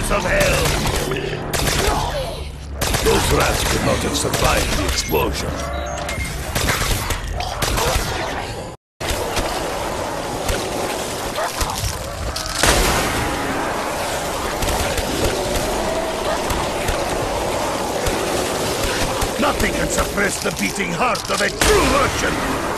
fires of hell! Those rats could not have survived the explosion. Nothing can suppress the beating heart of a true Russian!